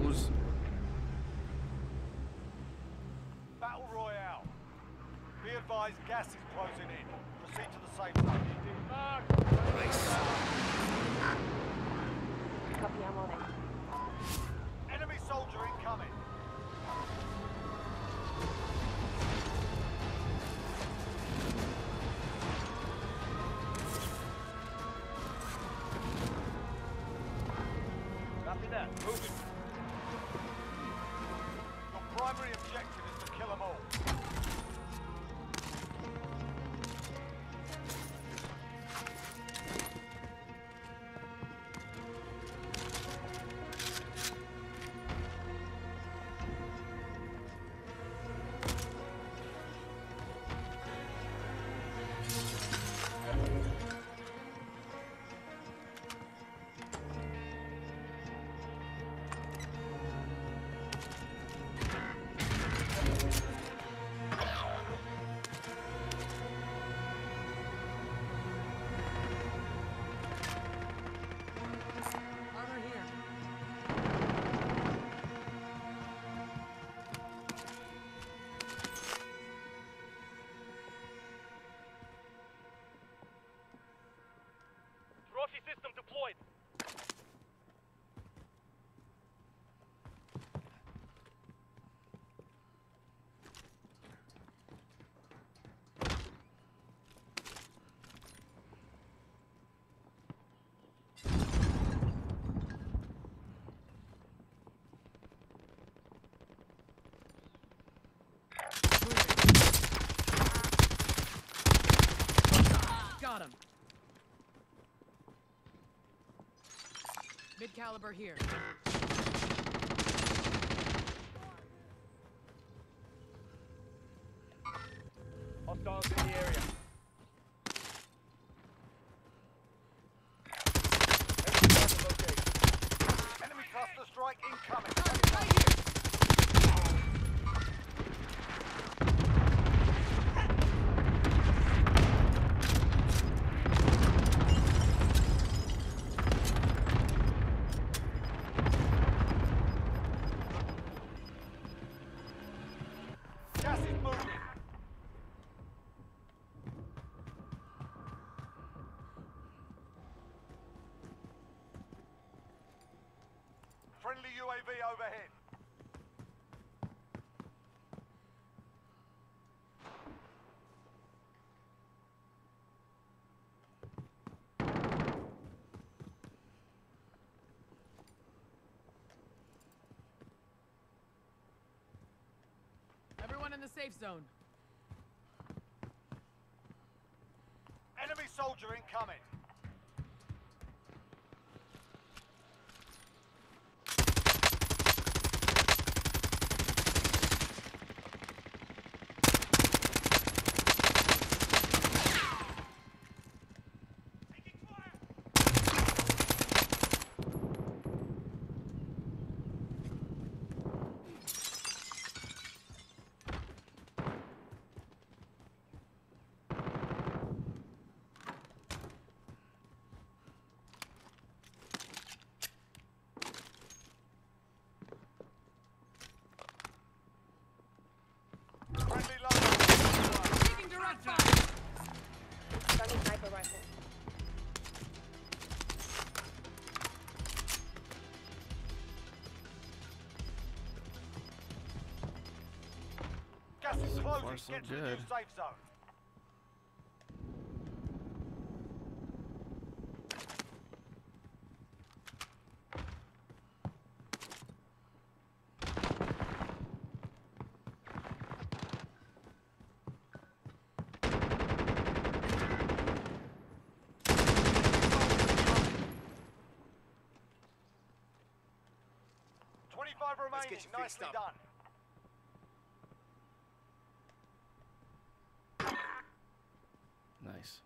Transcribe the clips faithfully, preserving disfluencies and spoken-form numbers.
goes. Battle Royale. Be advised, gas is closing in. Proceed to the safe zone. Nice. Copy, I'm on it. Enemy soldier incoming. Copy that. Moving. Your primary objective is to kill them all. System deployed. Got him. Mid-caliber here. Hostiles in the area. Enemy cluster strike incoming. Right here. Gas is moving. Friendly U A V overhead. Everyone in the safe zone. Enemy soldier incoming. Friendly loader. Taking direct fire. Friendly sniper rifle. Gas is So closing. far, so Get to the new good. safe zone. Twenty-five remaining. get you fixed Nicely up. done. Nice.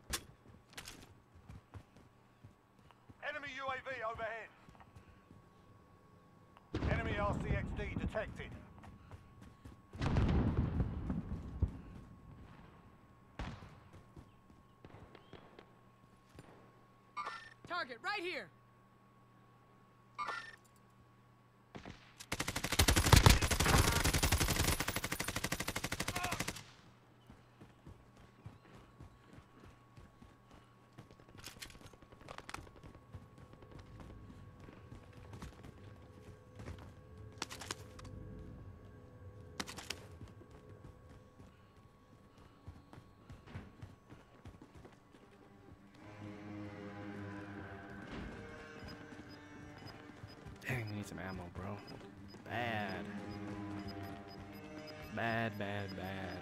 Enemy U A V overhead. R C X D detected. Target right here. Dang, I need some ammo, bro. Bad. Bad, bad, bad.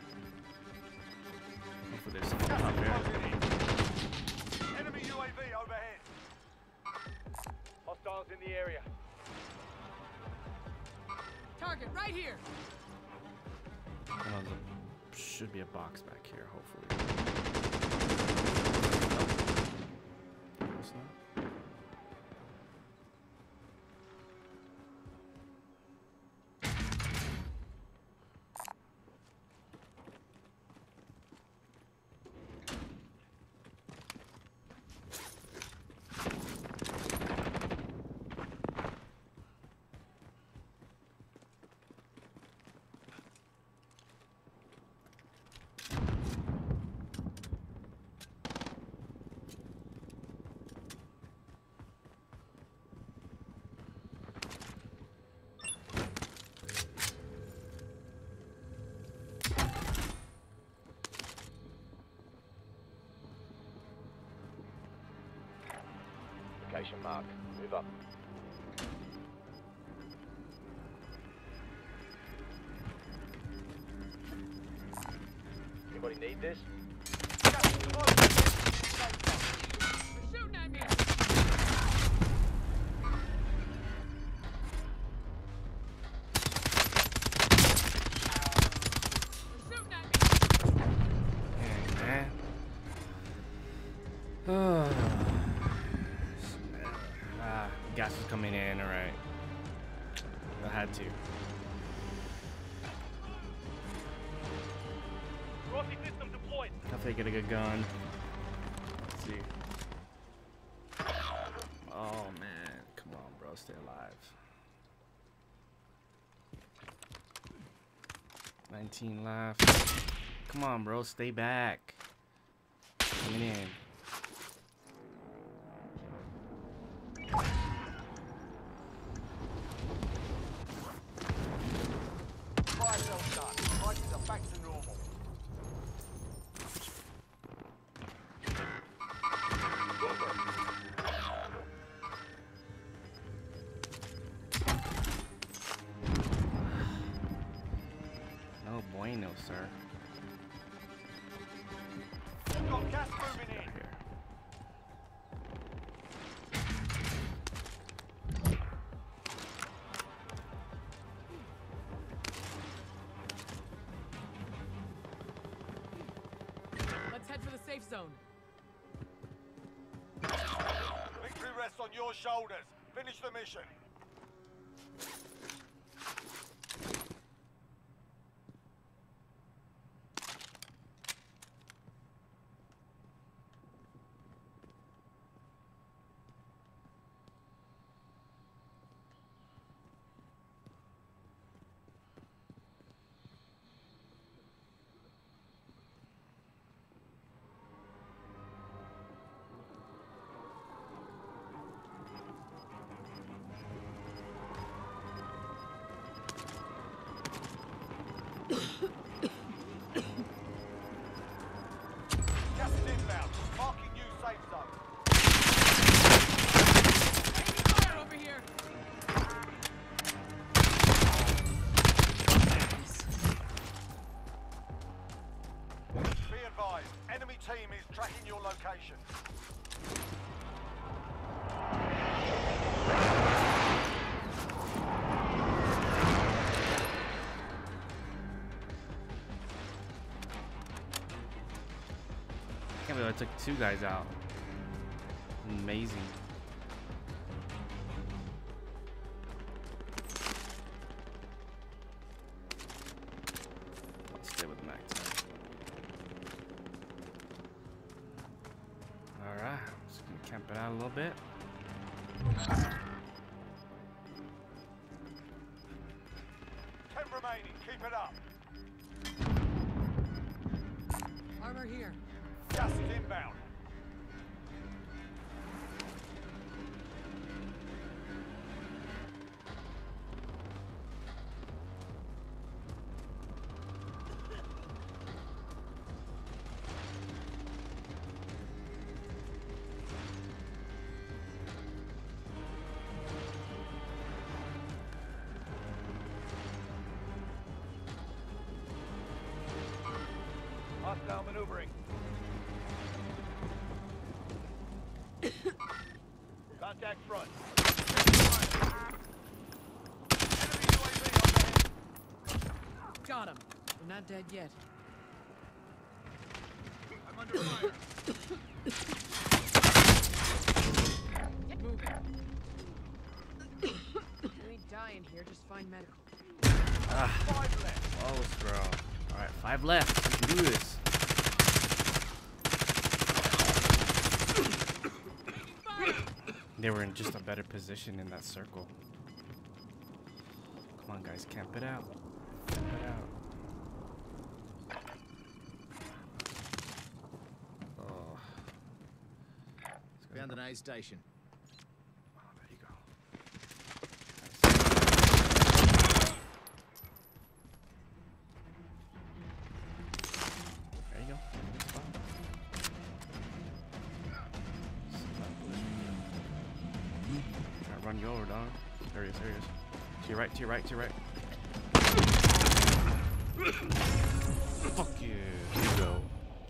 Hopefully there's something Gas up is there. closing in. Enemy U A V overhead. Hostiles in the area. Target right here. Oh, there should be a box back here, hopefully. It's not. Location marked. Move up. Anybody need this? Gas is closing in. They're shooting at me. They're shooting at me. Dang, man. Oh. Ah, gas is coming in, alright. I had to. Crossing system deployed. Definitely get a good gun. Let's see. Oh man, come on, bro, stay alive. nineteen left. Come on, bro, stay back. Coming in. Fire cell done. Prices are back to normal. No bueno, sir. We've got gas moving in. Here. Let's head for the safe zone. Victory rests on your shoulders. Finish the mission. Gas is inbound. Marking new safe zone. Taking fire over here. Be advised, enemy team is tracking your location. I can't believe I took two guys out. Amazing. out a little bit. Ten remaining. Keep it up. Armor here. Gas is inbound. Hostile maneuvering. Contact front. Enemy U A V overhead. Got him. We're not dead yet. I'm under fire. Get moving. You ain't dying here, just find medical. Ah, Five left. close, bro. All right, five left. We can do this. They were in just a better position in that circle. Come on, guys, camp it out. Camp it out. Oh. Found an aid station. Oh, there you go. There you go. Try to run you over, dog. There he is, there he is. To your right, to your right, to your right. Fuck you. Here you go.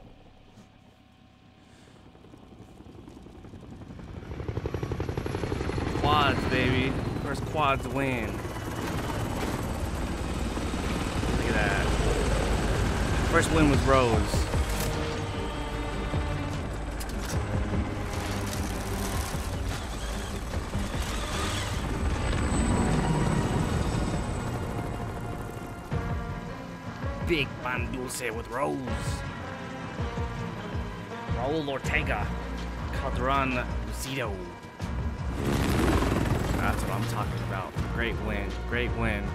Quads, baby. First quads win. Look at that. First win was Rose. Big pan Dulce with Rose. Raul Ortega. Calderon Lucido. That's what I'm talking about. Great win. Great win.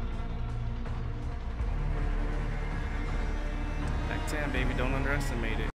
Back ten, baby. Don't underestimate it.